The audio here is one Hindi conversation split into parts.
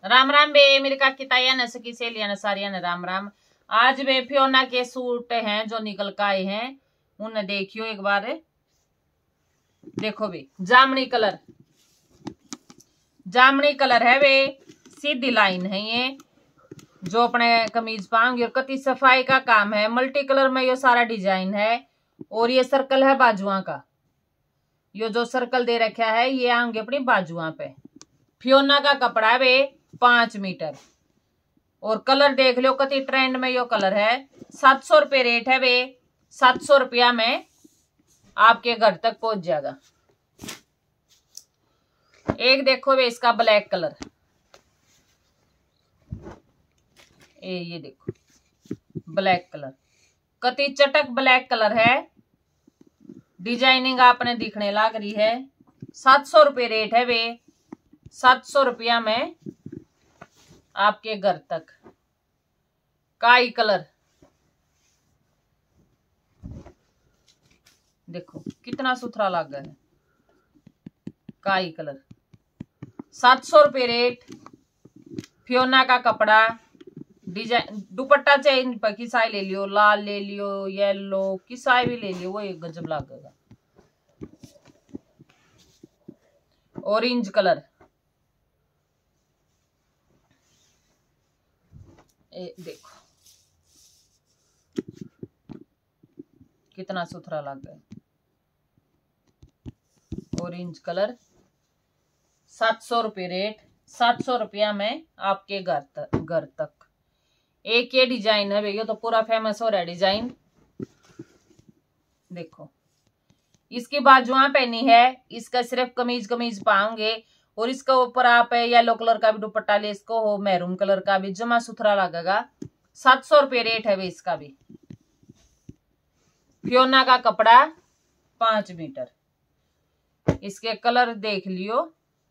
राम राम बे मेरी काकी ताया न सकी सहेलियां न सारिया न राम राम। आज वे फियोना के सूट हैं जो निकल के आए हैं, उन्हें देखियो एक बार। देखो बे जामनी कलर है, वे सीधी लाइन है ये जो अपने कमीज पाएंगे और कति सफाई का काम है। मल्टी कलर में ये सारा डिजाइन है और ये सर्कल है बाजुआ का। ये जो सर्कल दे रखा है ये आएंगे अपनी बाजुआ पे। फियोना का कपड़ा है वे 5 मीटर और कलर देख लो कति ट्रेंड में यो कलर है। 700 रुपये रेट है वे। 700 रुपया में आपके घर तक पहुंच जाएगा। एक देखो वे इसका ब्लैक कलर, ये देखो ब्लैक कलर, कति चटक ब्लैक कलर है। डिजाइनिंग आपने दिखने लग रही है। 700 रुपये रेट है वे। 700 रुपया में आपके घर तक। काई कलर देखो कितना सुथरा लग गया है। काई कलर 700 रुपये रेट। फियोना का कपड़ा, डिजाइन दुपट्टा चाहिए किसाई ले लियो, लाल ले लियो, येलो किसाई भी ले लियो, वो एक गजब लगेगा। ऑरेंज कलर, देखो कितना सुथरा लग गया। ऑरेंज कलर 700 रुपये रेट। 700 रुपया में आपके घर तक। एक ये डिजाइन है भैया, तो पूरा फेमस हो रहा है डिजाइन। देखो इसकी बाजुआ पहनी है, इसका सिर्फ कमीज पाओगे और इसका ऊपर आप येलो कलर का भी दुपट्टा ले इसको हो, मैरून कलर का भी जमा सुथरा लगेगा। 700 रुपये रेट है वे इसका भी। फियोना का कपड़ा 5 मीटर। इसके कलर देख लियो।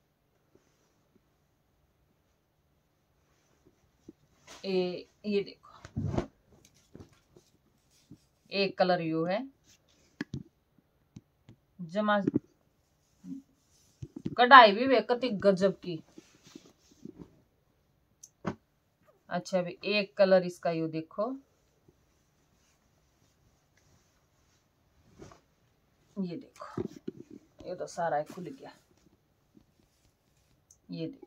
ये देखो एक कलर यो है, जमा कढ़ाई भी वे कति गजब की। अच्छा भी एक कलर इसका यो देखो, ये देखो ये तो सारा खुल गया। ये देखो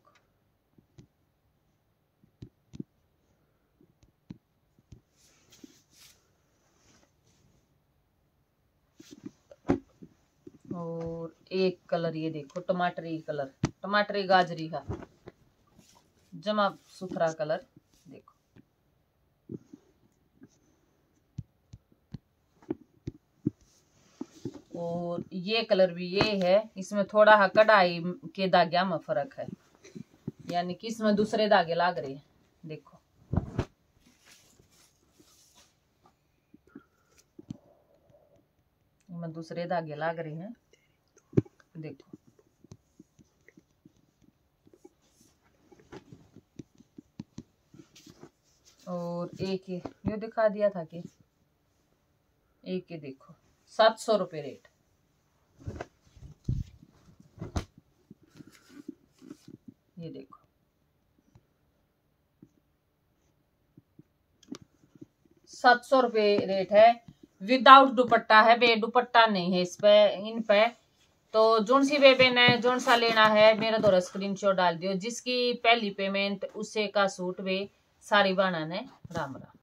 और एक कलर ये देखो टमाटरी कलर, टमाटरी गाजरी का जमा सुथरा कलर देखो। और ये कलर भी ये है, इसमें थोड़ा हा कढ़ाई के धागे में फर्क है, यानी कि इसमें दूसरे धागे लग रहे हैं। देखो इसमें दूसरे धागे लग रहे हैं। देखो और एक ये दिखा दिया था कि एक ये देखो 700 रुपये रेट। ये देखो 700 रुपये रेट है। विदाउट दुपट्टा है बे, दुपट्टा नहीं है इस पे, इन पे। तो जोन सी बेबे ने जोन सा लेना है मेरा द्वारा स्क्रीनशॉट डाल दियो। जिसकी पहली पेमेंट उसे का सूट वे सारी बाना ने। राम राम।